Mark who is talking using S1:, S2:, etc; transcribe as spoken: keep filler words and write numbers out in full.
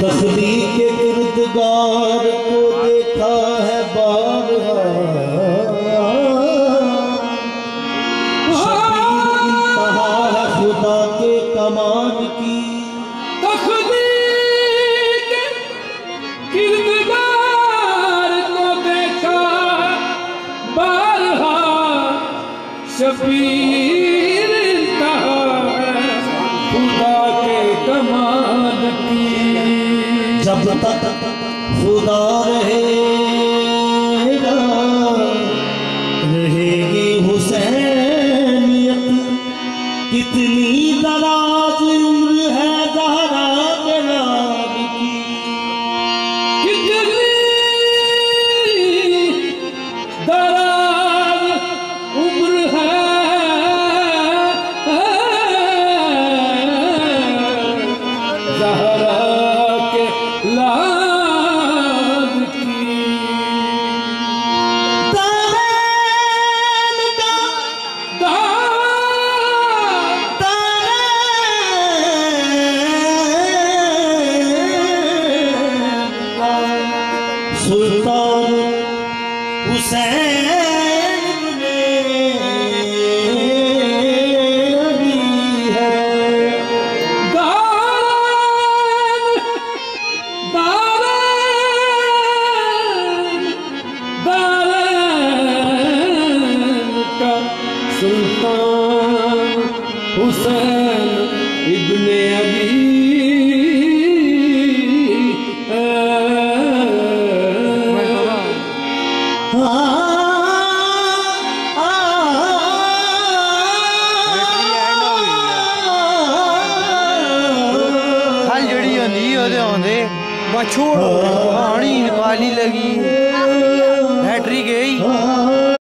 S1: तख्लीक के किरदगार को देखा है बारहा, शबीर इंतहा है खुदा के कमाल की।
S2: तख्लीक के किरदगार को देखा बारहा, शबीर इंतहा है खुदा के कमाल की।
S1: जब तक खुदा रहेगा रहेगी हुसैनियत, कितनी दराज उम्र है ज़हरा के नाम की।
S2: कितनी दराज उम्र है ज़हरा के लाल की।
S1: तारैन का तारैन का सुल्तान हुसैन ने भी है।
S2: दारैन दारैन दारैन का सुल्तान हुसैन इब्ने अली है।
S3: छोड़ पानी काली लगी बैटरी गई।